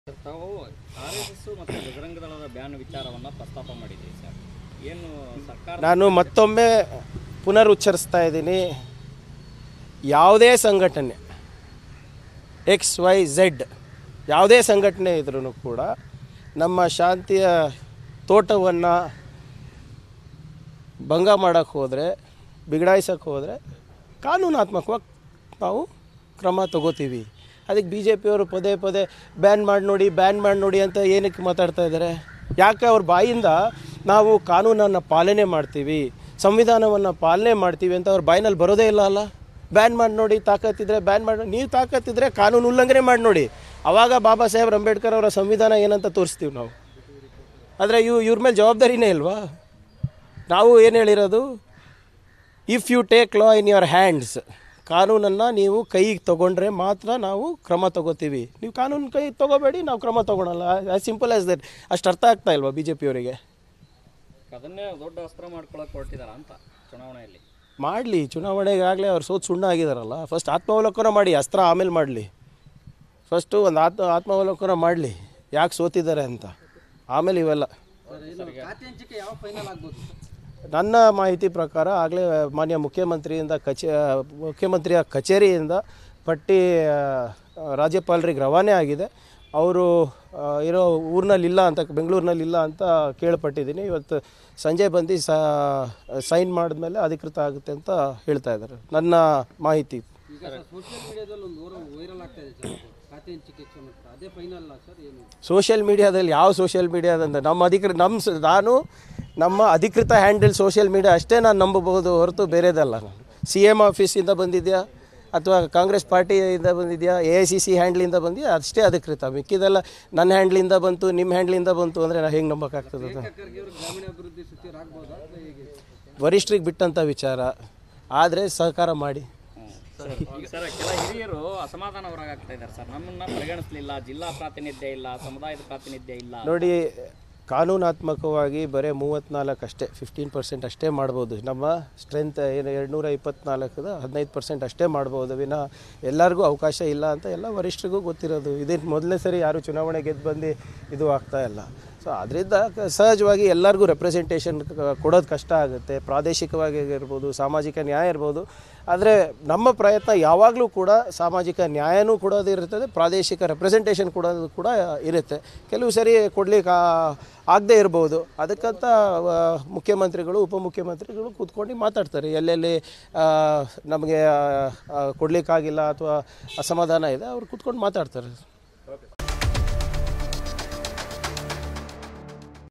ತಾವು ಆರ್ಎಸ್ಎಸ್ ಮತ್ತು ಬಜರಂಗ ದಳದ ಬ್ಯಾನ್ ವಿಚಾರವನ್ನು ಪ್ರಸ್ತಾಪ ಮಾಡಿದ್ದೀರಿ ಸರ್. ಏನು ಸರ್ಕಾರ ನಾನು ಮತ್ತೊಮ್ಮೆ ಪುನರುಚ್ಚರಿಸ್ತಾ ಇದ್ದೀನಿ, ಯಾವುದೇ ಸಂಘಟನೆ XYZ ಯಾವುದೇ ಸಂಘಟನೆ ಇದ್ರೂ ಕೂಡ ನಮ್ಮ ಶಾಂತಿಯ ತೋಟವನ್ನು ಭಂಗ ಮಾಡೋಕ್ಕೆ ಹೋದರೆ, ಬಿಗಡಾಯಿಸೋಕ್ಕೆ ಹೋದರೆ ಕಾನೂನಾತ್ಮಕವಾಗಿ ನಾವು ಕ್ರಮ ತಗೋತೀವಿ. ಅದಕ್ಕೆ BJPಯವರು ಪದೇ ಪದೇ ಬ್ಯಾನ್ ಮಾಡಿ ನೋಡಿ ಅಂತ ಏನಕ್ಕೆ ಮಾತಾಡ್ತಾ ಇದ್ದಾರೆ? ಯಾಕೆ ಅವ್ರ ಬಾಯಿಂದ ನಾವು ಕಾನೂನನ್ನು ಪಾಲನೆ ಮಾಡ್ತೀವಿ, ಸಂವಿಧಾನವನ್ನು ಪಾಲನೆ ಮಾಡ್ತೀವಿ ಅಂತ ಅವ್ರ ಬಾಯಿನಲ್ಲಿ ಬರೋದೇ ಇಲ್ಲ ಅಲ್ಲ. ಬ್ಯಾನ್ ಮಾಡಿ ನೋಡಿ, ತಾಕತ್ತಿದ್ರೆ ಬ್ಯಾನ್ ಮಾಡಿ, ನೀವು ತಾಕತ್ತಿದ್ರೆ ಕಾನೂನು ಉಲ್ಲಂಘನೆ ಮಾಡಿ ನೋಡಿ, ಆವಾಗ ಬಾಬಾ ಸಾಹೇಬ್ ಅಂಬೇಡ್ಕರ್ ಅವರ ಸಂವಿಧಾನ ಏನಂತ ತೋರಿಸ್ತೀವಿ ನಾವು. ಆದರೆ ಇವ್ರ ಮೇಲೆ ಜವಾಬ್ದಾರಿನೇ ಇಲ್ವಾ? ನಾವು ಏನು ಹೇಳಿರೋದು, if you take law in your hands, ಕಾನೂನನ್ನು ನೀವು ಕೈಗೆ ತೊಗೊಂಡ್ರೆ ಮಾತ್ರ ನಾವು ಕ್ರಮ ತೊಗೋತೀವಿ. ನೀವು ಕಾನೂನು ಕೈಗೆ ತೊಗೋಬೇಡಿ, ನಾವು ಕ್ರಮ ತೊಗೊಳಲ್ಲ. As simple as that. ಅಷ್ಟು ಅರ್ಥ ಆಗ್ತಾ ಇಲ್ವಾ BJPಯವರಿಗೆ? ಅದನ್ನೇ ದೊಡ್ಡ ಅಸ್ತ್ರ ಮಾಡ್ಕೊಳ್ಳೋಕೆ ಹೊರಟಿದಾರ ಅಂತ ಚುನಾವಣೆಯಲ್ಲಿ. ಮಾಡಲಿ, ಚುನಾವಣೆಗಾಗಲೇ ಅವ್ರು ಸೋತು ಆಗಿದಾರಲ್ಲ. ಫಸ್ಟ್ ಆತ್ಮಾವಲೋಕನ ಮಾಡಿ, ಅಸ್ತ್ರ ಆಮೇಲೆ ಮಾಡಲಿ. ಫಸ್ಟು ಒಂದು ಆತ್ಮಾವಲೋಕನ ಮಾಡಲಿ, ಯಾಕೆ ಸೋತಿದ್ದಾರೆ ಅಂತ, ಆಮೇಲೆ ಇವೆಲ್ಲ. ನನ್ನ ಮಾಹಿತಿ ಪ್ರಕಾರ ಆಗಲೇ ಮಾನ್ಯ ಮುಖ್ಯಮಂತ್ರಿಯ ಕಚೇರಿಯಿಂದ ಪಟ್ಟಿ ರಾಜ್ಯಪಾಲರಿಗೆ ರವಾನೆ ಆಗಿದೆ. ಅವರು ಇರೋ ಊರಿನಲ್ಲಿಲ್ಲ ಅಂತ, ಬೆಂಗಳೂರಿನಲ್ಲಿಲ್ಲ ಅಂತ ಕೇಳ್ಪಟ್ಟಿದ್ದೀನಿ. ಇವತ್ತು ಸಂಜೆ ಬಂದು ಸೈನ್ ಮಾಡಿದ್ಮೇಲೆ ಅಧಿಕೃತ ಆಗುತ್ತೆ ಅಂತ ಹೇಳ್ತಾ ಇದ್ದಾರೆ, ನನ್ನ ಮಾಹಿತಿ. ಸೋಷಿಯಲ್ ಮೀಡಿಯಾದಲ್ಲಿ ಯಾವ ಸೋಷಿಯಲ್ ಮೀಡಿಯಾದಂತ ನಮ್ಮ ಅಧಿಕೃತ ಹ್ಯಾಂಡಲ್ ಸೋಷಿಯಲ್ ಮೀಡಿಯಾ ಅಷ್ಟೇ ನಾನು ನಂಬಬಹುದು ಹೊರತು ಬೇರೆದಲ್ಲ. CM ಆಫೀಸಿಂದ ಬಂದಿದೆಯಾ ಅಥವಾ ಕಾಂಗ್ರೆಸ್ ಪಾರ್ಟಿಯಿಂದ ಬಂದಿದೆಯಾ, AICC ಹ್ಯಾಂಡ್ಲಿಂದ ಬಂದಿದೆಯಾ, ಅಷ್ಟೇ ಅಧಿಕೃತ. ಮಿಕ್ಕಿದೆಲ್ಲ ನನ್ನ ಹ್ಯಾಂಡ್ಲಿಂದ ಬಂತು, ನಿಮ್ಮ ಹ್ಯಾಂಡ್ಲಿಂದ ಬಂತು ಅಂದರೆ ನಾವು ಹೆಂಗೆ ನಂಬೋಕ್ಕಾಗ್ತದೆ? ವರಿಷ್ಠರಿಗೆ ಬಿಟ್ಟಂಥ ವಿಚಾರ, ಆದರೆ ಸಹಕಾರ ಮಾಡಿ. ಈಗ ಸರ್, ಕೆಲ ಹಿರಿಯರು ಅಸಮಾಧಾನ ಹೊರಗಾಗ್ತಾ ಇದ್ದಾರೆ ಸರ್. ನಮ್ಮನ್ನ ಪರಿಗಣಿಸಲಿಲ್ಲ, ಜಿಲ್ಲಾ ಪ್ರಾತಿನಿಧ್ಯ ಇಲ್ಲ, ಸಮುದಾಯದ ಪ್ರಾತಿನಿಧ್ಯ ಇಲ್ಲ. ನೋಡಿ, ಕಾನೂನಾತ್ಮಕವಾಗಿ ಬರೀ 34 ಅಷ್ಟೇ, 15% ಅಷ್ಟೇ ಮಾಡ್ಬೋದು. ನಮ್ಮ ಸ್ಟ್ರೆಂತ್ ಏನು 224ದ 15% ಅಷ್ಟೇ ಮಾಡ್ಬೋದು ವಿನ ಎಲ್ಲರಿಗೂ ಅವಕಾಶ ಇಲ್ಲ ಅಂತ ಎಲ್ಲ ವರಿಷ್ಠರಿಗೂ ಗೊತ್ತಿರೋದು. ಇದೇನು ಮೊದಲನೇ ಸರಿ ಯಾರು ಚುನಾವಣೆ ಗೆದ್ದು ಬಂದು ಇದು ಆಗ್ತಾ ಇಲ್ಲ. ಸೊ ಅದರಿಂದ ಸಹಜವಾಗಿ ಎಲ್ಲರಿಗೂ ರೆಪ್ರೆಸೆಂಟೇಷನ್ ಕೊಡೋದು ಕಷ್ಟ ಆಗುತ್ತೆ. ಪ್ರಾದೇಶಿಕವಾಗಿ ಇರ್ಬೋದು, ಸಾಮಾಜಿಕ ನ್ಯಾಯ ಇರ್ಬೋದು. ಆದರೆ ನಮ್ಮ ಪ್ರಯತ್ನ ಯಾವಾಗಲೂ ಕೂಡ ಸಾಮಾಜಿಕ ನ್ಯಾಯನೂ ಕೊಡೋದಿರುತ್ತದೆ, ಪ್ರಾದೇಶಿಕ ರೆಪ್ರೆಸೆಂಟೇಷನ್ ಕೊಡೋದು ಕೂಡ ಇರುತ್ತೆ. ಕೆಲವು ಸರಿ ಕೊಡಲಿಕ್ಕೆ ಆಗದೇ ಇರ್ಬೋದು. ಅದಕ್ಕಂತ ಮುಖ್ಯಮಂತ್ರಿಗಳು, ಉಪಮುಖ್ಯಮಂತ್ರಿಗಳು ಕೂತ್ಕೊಂಡು ಮಾತಾಡ್ತಾರೆ. ಎಲ್ಲೆಲ್ಲಿ ನಮಗೆ ಕೊಡಲಿಕ್ಕಾಗಿಲ್ಲ ಅಥವಾ ಅಸಮಾಧಾನ ಇದೆ, ಅವ್ರು ಕೂತ್ಕೊಂಡು ಮಾತಾಡ್ತಾರೆ.